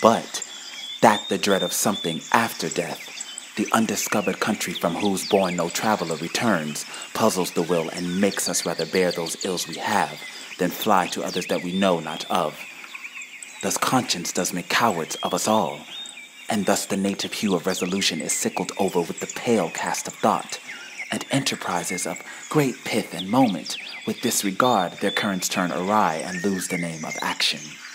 but that the dread of something after death, the undiscovered country from whose bourne no traveler returns, puzzles the will and makes us rather bear those ills we have than fly to others that we know not of. Thus conscience does make cowards of us all, and thus the native hue of resolution is sickled over with the pale cast of thought, and enterprises of great pith and moment with disregard their currents turn awry and lose the name of action.